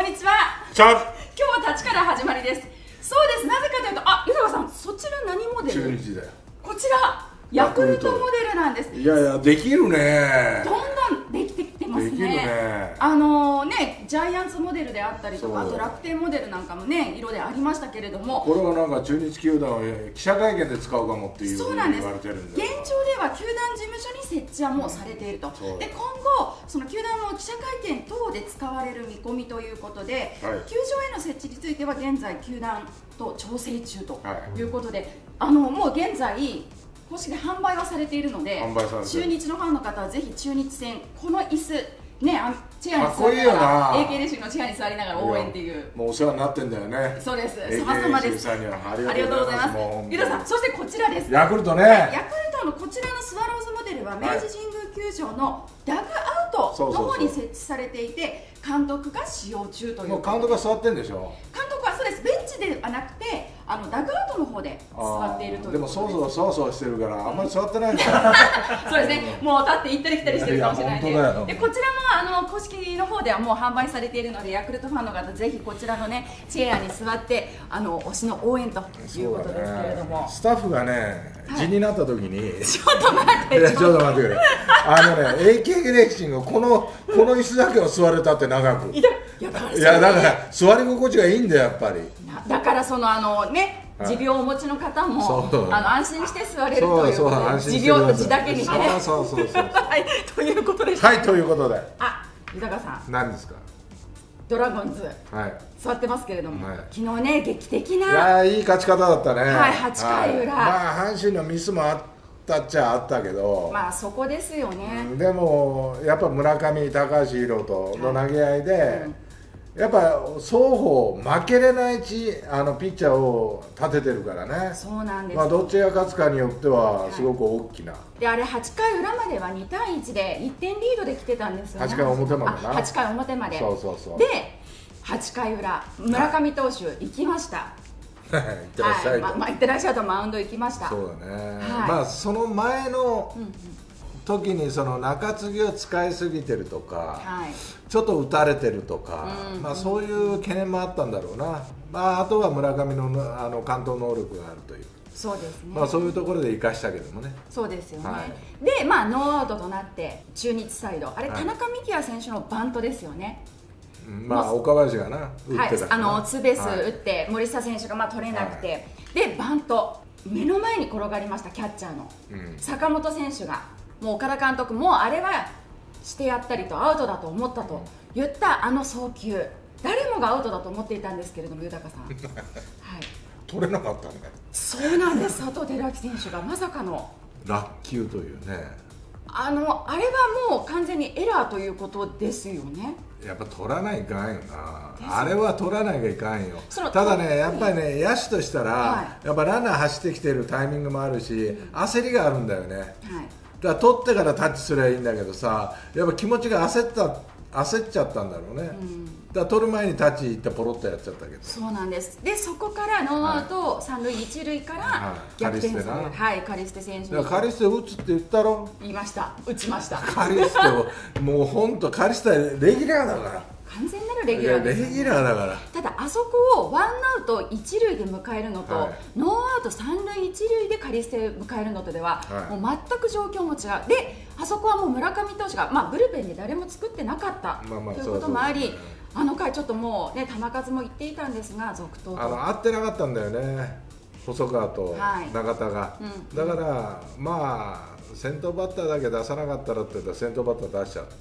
んにちは。今日は立ちから始まりです。そうです。なぜかというと、豊さん、そちら何モデル？ 中日だよ。 こちらヤクルトモデルなんです。 いやいや、できるね。 どんどんできてきてますね。 できるね。 ジャイアンツモデルであったりとか、あと楽天モデルなんかもね、色でありましたけれども、 これはなんか中日球団を記者会見で使うかもっていうそうなんです。 言われてるんで、 現状では球団事務所に設置はもうされていると。で、今後その球団の記者会見等で使われる見込みということで、球場への設置については現在球団と調整中ということで、もう現在公式で販売はされているので、中日のファンの方はぜひ中日戦この椅子ね、チェアに座りながら AK レシピのチェアに座りながら応援っていう、 もうお世話になってんだよね。 そうです。様々です。ありがとうございます。ユダさん、そしてこちらです。 ヤクルトね。 ヤクルトのこちらのスワローズモデルは明治神宮球場のダグアウトの方に設置されていて、監督が使用中という。 もう監督が座ってんでしょ。 監督はそうです。ベンチではなくてダグアウトの方で座っているという。 でもそうしてるからあんまり座ってないんだよ。 そうですね。もう立って行ったり来たりしてるかもしれないので。でこちらも公式の方ではもう販売されているので、ヤクルトファンの方ぜひこちらのねチェアに座って推しの応援ということですけれども、 スタッフがね地になった時にちょっと待って、 ちょっと待ってくれ。AK レーシングこの椅子だけを座れたって長く。いやだから座り心地がいいんだよやっぱり。 だからその持病をお持ちの方も安心して座れるということで、持病地だけにね。 そうはいということで。 はいということで。 豊さん。 何ですか。 ドラゴンズ座ってますけれども、昨日ね劇的な。 いやいい勝ち方だったね。 はい8回裏。 まあ阪神のミスもあったっちゃあったけど。 まあそこですよね。 でもやっぱ村上高橋宏斗の投げ合いで。やっぱ双方負けれないピッチャーを立ててるからね。 そうなんです。 まあどっちが勝つかによってはすごく大きな。 であれ8回裏までは2対1で1点リードで来てたんですよね。 8回表までな。 8回表まで。 そう。 で8回裏村上投手行きました。 行ってらっしゃいと。 行ってらっしゃいとマウンド行きました。 そうだね。まあその前の時にその中継ぎを使いすぎてるとか、ちょっと打たれてるとか、まあそういう懸念もあったんだろうな。まああとは村上の完投能力があるという。 そうですね。 まあそういうところで生かしたけどもね。 そうですよね。でまあノーアウトとなって中日サイド、あれ田中幹也選手のバントですよね。 まあ岡林がな打ってたから。 ツーベース打って森下選手が取れなくて、でバント目の前に転がりました。キャッチャーの坂本選手が。もう岡田監督もあれはしてやったりとアウトだと思ったと言った送球、誰もがアウトだと思っていたんですけれども、豊さん取れなかったね。 そうなんです。佐藤輝明選手がまさかの落球というね。 あれはもう完全にエラーということですよね。 やっぱ取らないかんよな。あれは取らなきゃいかんよ。ただね、やっぱりね、野手としたら、やっぱランナー走ってきてるタイミングもあるし、焦りがあるんだよね。だから取ってからタッチすればいいんだけどさ、やっぱ気持ちが焦っちゃったんだろうね。だから取る前にタッチいってポロッとやっちゃったけど。 そうなんです。でそこからノーアウト三塁一塁から逆転する。カリステ選手に。 カリステ打つって言ったろ。 言いました。打ちました。 カリステをもう本当カリステレギュラーだから。 完全なるレギュラーです、ね。 レギュラーだから。 ただあそこをワンアウト一塁で迎えるのと、ノーアウト三塁一塁でカリステ迎えるのとでは、もう全く状況も違う。であそこはもう村上投手が、ブルペンで誰も作ってなかったということもあり、あの回ちょっともうね球数もいっていたんですが続投と合ってなかったんだよね、細川と永田が。だからまあ先頭バッターだけ出さなかったらって言ったら先頭バッター出しちゃって。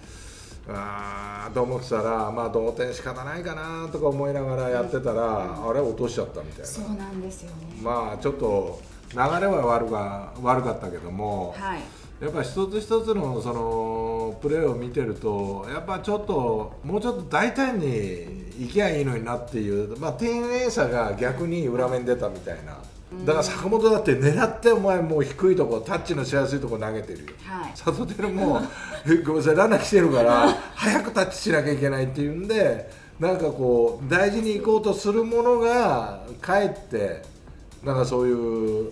と思ってたら、まあ同点仕方ないかなとか思いながらやってたら、あれ落としちゃったみたいな。 そうなんですよね。 まあちょっと流れは悪かったけども、やっぱり一つ一つのそのプレーを見てると、やっぱちょっともうちょっと大胆にいきゃいいのになっていう、まあ丁寧さが逆に裏面出たみたいな。だから坂本だって狙ってお前もう低いとこタッチのしやすいとこ投げてるよ。佐藤輝もごめんなさいランナー来てるから早くタッチしなきゃいけないっていうんで、なんかこう大事に行こうとするものがかえってなんかそういう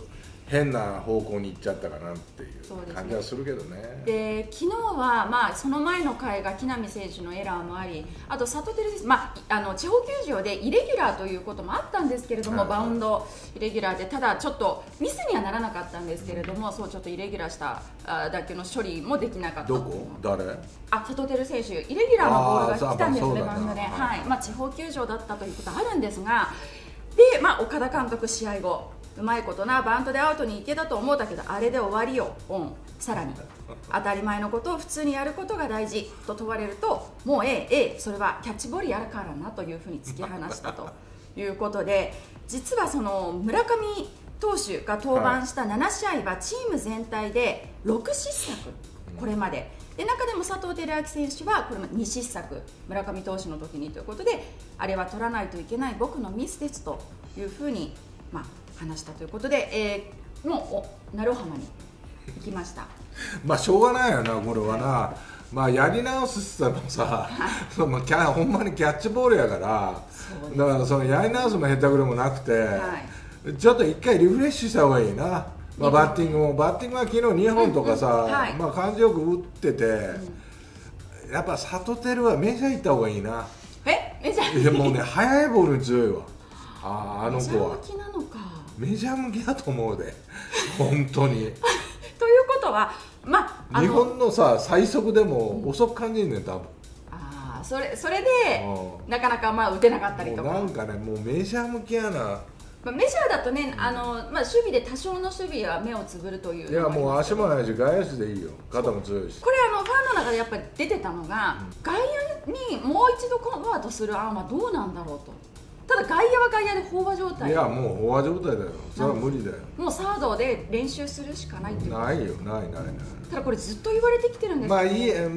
変な方向に行っちゃったかなっていう感じはするけどね。 で昨日は、その前の回が木浪選手のエラーもあり、あと佐藤輝選手、地方球場でイレギュラーということもあったんですけれども、バウンドイレギュラーで、ただちょっとミスにはならなかったんですけれども、そうちょっとイレギュラーした打球の処理もできなかった。 どこ？誰？ 佐藤輝選手、イレギュラーのボールが来たんですね、バウンドで。地方球場だったということあるんですが、で、岡田監督、試合後うまいことな、バントでアウトに行けたと思ったけど、あれで終わりよ、さらに当たり前のことを普通にやることが大事と問われると、もうそれはキャッチボールやるからなというふうに突き放したということで、実はその村上投手が登板した7試合はチーム全体で6失策、これまで。で中でも佐藤輝明選手はこれ2失策、村上投手の時にということで、あれは取らないといけない僕のミスですというふうに、話したということで、もう鳴尾浜に行きました。 しょうがないよな、これはな。やり直すって言ったらさ、ほんまにキャッチボールやから、だからそのやり直すも下手くれもなくて、ちょっと一回リフレッシュした方がいいな。バッティングは昨日2本とかさ、感じよく打ってて、やっぱ佐藤輝はメジャー行った方がいいな。 メジャー？ もうね、速いボールに強いわ、あの子は。 メジャー向きなのか。 メジャー向きだと思うで、本当に。 ということは、 日本のさ最速でも遅く感じんねん、多分。 それでなかなか打てなかったりとか。 なんかね、もうメジャー向きやな。 メジャーだとね、守備で多少の守備は目をつぶるという。 いや、もう足もないし外野手でいいよ、肩も強いし。 これファンの中でやっぱり出てたのが、外野にもう一度コンバートする案はどうなんだろうと。ただ外野は外野で飽和状態。 いや、もう飽和状態だよ、それは無理だよ。 もうサードで練習するしかないっていう。 ないよ、ない。 ただこれずっと言われてきてるんですワン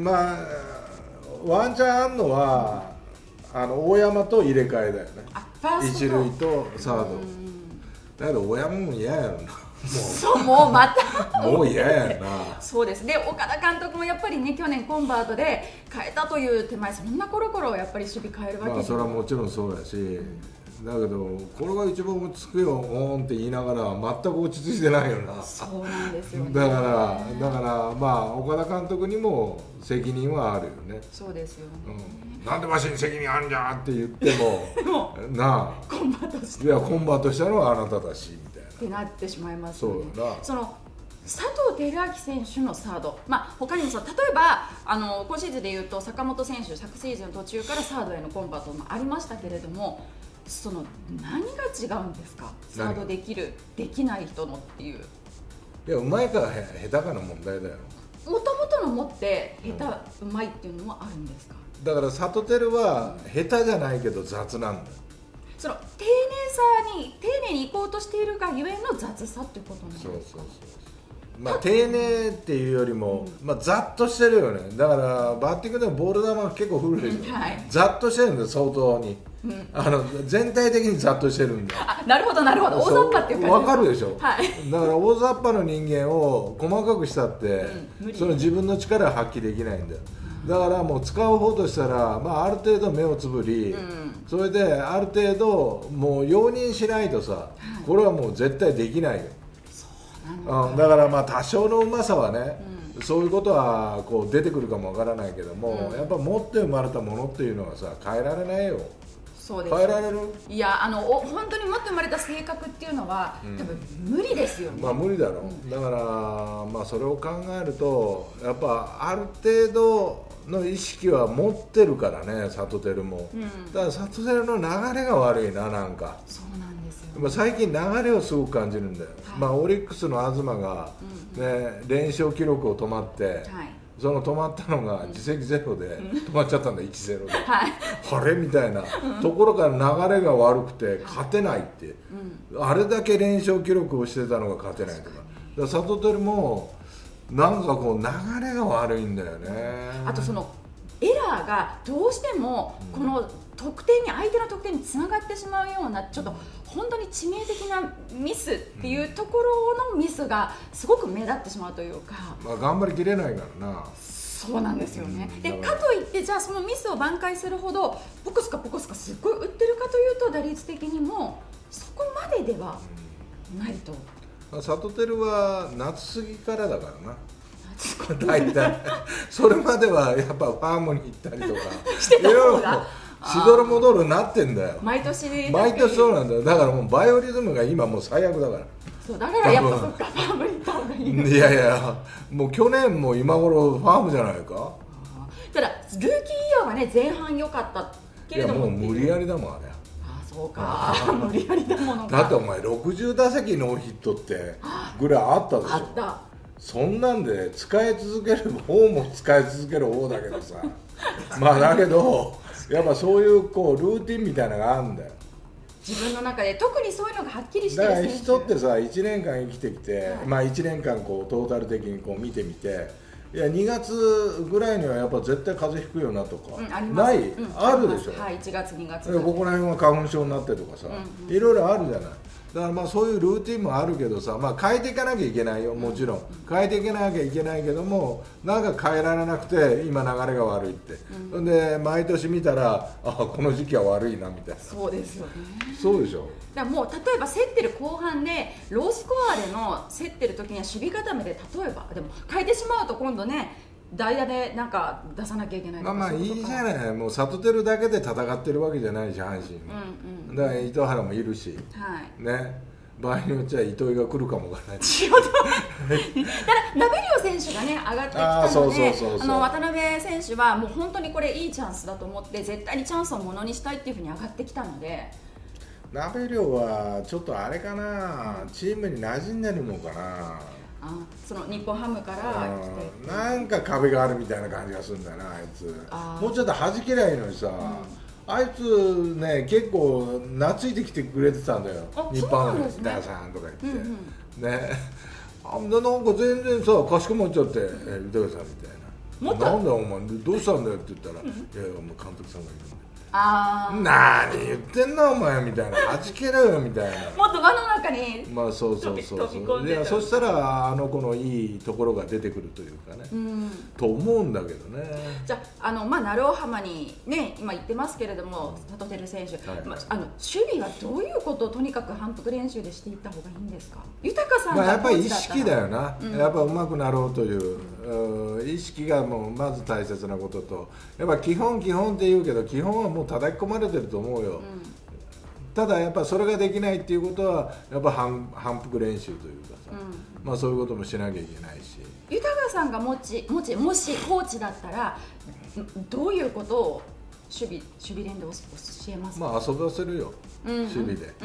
チャンあんのは大山と入れ替えだよね。一塁とサードだけど、大山も嫌やろな。 もうまたもう嫌やな。 そうですね。岡田監督もやっぱりね、去年コンバートで変えたという手前、そんなコロコロやっぱり守備変えるわけです。 それはもちろんそうやし、だけどこれが一番落ち着くよって言いながら全く落ち着いてないよな。 そうなんですよね。 だから岡田監督にも責任はあるよね。 そうですよね。 なんでわしに責任あるんじゃって言ってもなあ、 コンバートして、 いや、コンバートしたのはあなただしみたいなってなってしまいますよね。 そうな。 佐藤輝明選手のサード、他にも例えば今シーズンでいうと坂本選手、昨シーズン途中からサードへのコンバートもありましたけれども、何が違うんですか、サードできるできない人のっていう。 いや、うまいか下手かの問題だよ。 もともとの持って下手、うまいっていうのもあるんですか。 だから佐藤輝は下手じゃないけど雑なんだよ。 丁寧に行こうとしているがゆえの雑さっていうことなんですか。 丁寧っていうよりも、ざっとしてるよね。だからバッティングでもボール球が結構古いでしょ、ざっとしてるんだよ、相当に。全体的にざっとしてるんだよ。 なるほど、大雑把っていう感じ。 分かるでしょ、だから大雑把の人間を細かくしたって、その自分の力は発揮できないんだよ。だからもう使う方としたら、ある程度目をつぶり、それである程度もう容認しないとさ、これはもう絶対できないよ。だから多少のうまさはね、そういうことは出てくるかもわからないけども、やっぱ持って生まれたものっていうのはさ、変えられないよ。 そうです。 変えられる？ いや、本当に持って生まれた性格っていうのは、多分無理ですよね。 無理だろ。だからそれを考えると、やっぱある程度の意識は持ってるからね、佐藤輝も。だから佐藤輝の流れが悪いな、なんか。 そうなんですよ。 最近流れをすごく感じるんだよ。オリックスの東が連勝記録を止まって、その止まったのが自責ゼロで止まっちゃったんだ、1-0で。あれみたいなところから流れが悪くて勝てないって、あれだけ連勝記録をしてたのが勝てないとか。だから佐藤輝もなんか流れが悪いんだよね。 あとエラーがどうしてもこの得点に、相手の得点につながってしまうような、ちょっと本当に致命的なミスっていうところのミスがすごく目立ってしまうというか、 頑張りきれないからな。 そうなんですよね。でかといって、じゃあそのミスを挽回するほどポコスカすっごい打ってるかというと、打率的にもそこまでではないと。 サトテルは夏過ぎからだからな。大体それまではやっぱファームに行ったりとかしてた方がしどろもどろになってんだよ。 毎年そうなんだよ。だからもうバイオリズムが今もう最悪だから。 そうだからやっぱそっかファームに行った方がいいの。 いやいやもう去年も今頃ファームじゃないか。 ただルーキーイヤーはね前半良かったけれども。 いやもう無理やりだもんあれ。 そうか無理やりだものか。 だってお前60打席ノーヒットってぐらいあったでしょ。 あった。 そんなんで使い続ける方も使い続ける方だけどさまあだけどやっぱそういうこうルーティンみたいなのがあるんだよ。 自分の中で特にそういうのがはっきりしてるだから人ってさ1年間生きてきて、はい、まあ1年間こうトータル的にこう見てみて、いや2月ぐらいにはやっぱ絶対風邪ひくよなとか、 あります。 ない、あるでしょ。 はい、1月2月ここら辺は花粉症になってとかさ、いろいろあるじゃない。だからまあそういうルーティンもあるけどさ、まあ、変えていかなきゃいけないよ、もちろん変えていかなきゃいけないけども、なんか変えられなくて今流れが悪いって、で毎年見たらこの時期は悪いなみたいな。 そうですよね。 そうでしょ。 だからもう例えば競ってる後半でロースコアでの競ってる時には守備固めで、例えばでも変えてしまうと今度ね代打でなんか出さなきゃいけないとか。 まあいいじゃない。もうサトテルだけで戦ってるわけじゃないし阪神、だから糸原もいるし、ね、場合によっちゃ糸井が来るかもわからない。 ただナベリオ選手がね上がってきたので、渡辺選手はもう本当にこれいいチャンスだと思って絶対にチャンスをものにしたいっていうふうに上がってきたので。 ナベリオはちょっとあれかな、チームに馴染んでるのかな。 その日本ハムから来てなんか壁があるみたいな感じがするんだよな、あいつ。もうちょっと弾けりゃいいのにさ、あいつね結構懐いてきてくれてたんだよ、日本のダーさんとか言って、ね、なんか全然さかしこまっちゃって「豊さん」みたいな「なんだよお前どうしたんだよ」って言ったら「いやいやもう監督さんがいるんだよ」何言ってんのお前みたいな、はじけろよみたいな、 もっと輪の中にまあそういやそしたらあの子のいいところが出てくるというかね、と思うんだけどね。 じゃあまあ鳴尾浜にね今行ってますけれども、サトテル選手、守備はどういうことをとにかく反復練習でしていった方がいいんですか。豊さんがやっぱり意識だよな、やっぱ上手くなろうという意識がもうまず大切なことと、やっぱ基本って言うけど基本はもう叩き込まれてると思うよ、ただやっぱそれができないっていうことはやっぱ反復練習というかさ、まあそういうこともしなきゃいけないし。 豊さんがもしコーチだったらどういうことを守備連で教えますか。 まあ遊ばせるよ、守備で。だ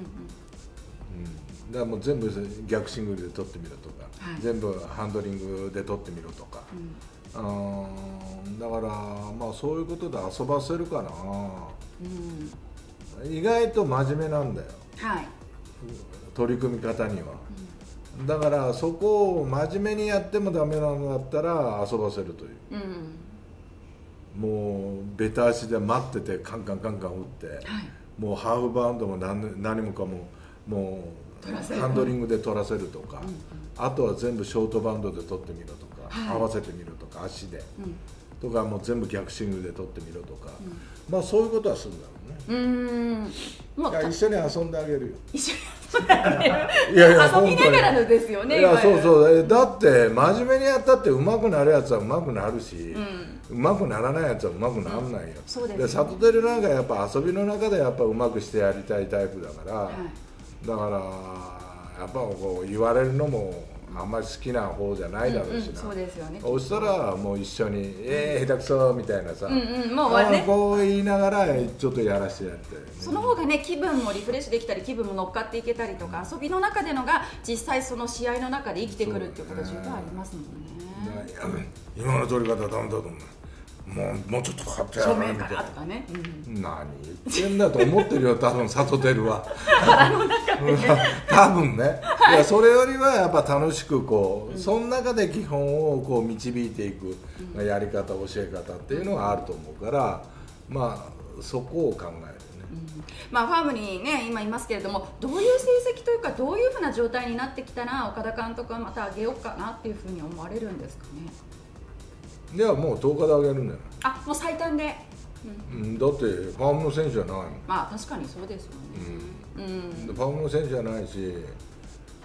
からもう全部逆シングルで取ってみろとか、全部ハンドリングで取ってみろとか、だからまあそういうことで遊ばせるかな、意外と真面目なんだよ、取り組み方には、だからそこを真面目にやってもダメなのだったら遊ばせるという、もうベタ足で待っててカンカン打って、もうハーフバウンドも何もかももうハンドリングで取らせるとか、あとは全部ショートバウンドで取ってみろとか、合わせてみろとか足で、とかもう全部逆シングルで取ってみろとか、まあそういうことはするんだろうね。いや一緒に遊んであげるよ。 一緒に遊んであげる。 いやいや遊びながらのですよね。 いやそうだって真面目にやったって上手くなるやつは上手くなるし、上手くならないやつは上手くならないよ。でサトテルなんかやっぱ遊びの中でやっぱ上手くしてやりたいタイプだから、だからやっぱこう言われるのもあんまり好きな方じゃないだろうしな。 そうですよね。 そしたらもう一緒に下手くそみたいなさ、 もうねこう言いながらちょっとやらせてやって、 その方がね気分もリフレッシュできたり気分も乗っかっていけたりとか、遊びの中でのが実際その試合の中で生きてくるっていうこと十分ありますもんね。 今の取り方はダメだと思う。もうちょっと変わってやらないみたいな。 とかね。 何言ってんだと思ってるよ多分サトテルは。多分ね。いやそれよりはやっぱ楽しくこう、その中で基本をこう導いていくやり方教え方っていうのがあると思うから、まあそこを考えるね。 まあファームにね今いますけれども、どういう成績というかどういうふうな状態になってきたら岡田監督はまた上げようかなっていうふうに思われるんですかね。 いやもう10日で上げるんだよ。 もう最短で。 だってファームの選手じゃないもん。 まあ確かにそうですよね。 ファームの選手じゃないし、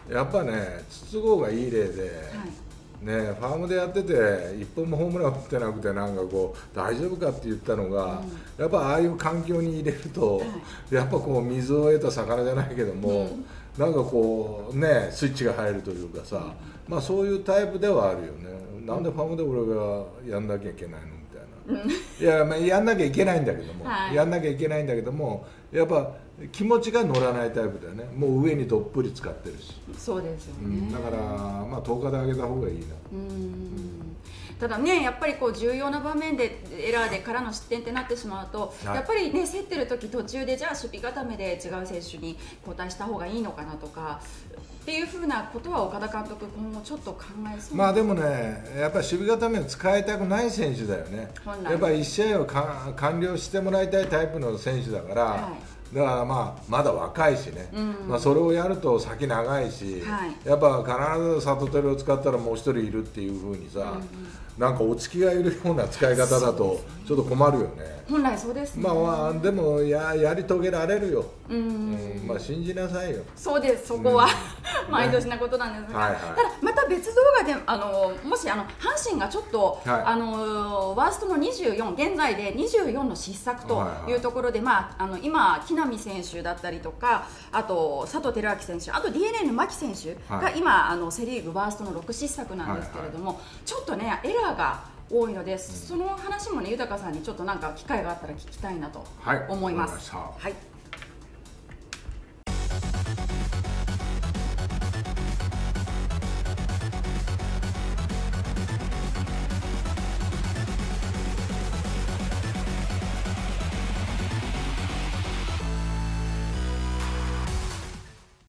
やっぱね筒香がいい例で、ね、ファームでやってて一本もホームラン打ってなくてなんかこう大丈夫かって言ったのが、やっぱああいう環境に入れると、やっぱこう水を得た魚じゃないけども、なんかこうねスイッチが入るというかさ、まあそういうタイプではあるよね。なんでファームで俺がやんなきゃいけないのみたいな、いや、まあ、やんなきゃいけないんだけども、やんなきゃいけないんだけども、やっぱ気持ちが乗らないタイプだよね。もう上にどっぷり使ってるし。 そうですよね、 だからまあ10日で上げた方がいいな。 ただね、やっぱりこう重要な場面でエラーでからの失点ってなってしまうと、やっぱりね競ってる時途中でじゃあ守備固めで違う選手に交代した方がいいのかなとかっていうふうなことは岡田監督今後ちょっと考えそう。 まあでもね、やっぱり守備固めを使いたくない選手だよね。やっぱり1試合を完了してもらいたいタイプの選手だから、だからまあまだ若いしね、まあそれをやると先長いし、やっぱ必ず里テレを使ったらもう1人いるっていうふうにさ、なんかお付きがいるような使い方だとちょっと困るよね。 本来そうですね。 まあでもやり遂げられるよ。まあ信じなさいよ。 そうです、そこは、毎年なことなんですが、ただまた別動画でもし阪神がちょっと、ワーストの24、現在で24の失策というところで、今木浪選手だったりとか、あと佐藤輝明選手、あと DNA の牧選手が今セ・リーグワーストの6失策なんですけれども、ちょっとねエラーが多いので、その話もね豊さんにちょっとなんか機会があったら聞きたいなと思います。 はい。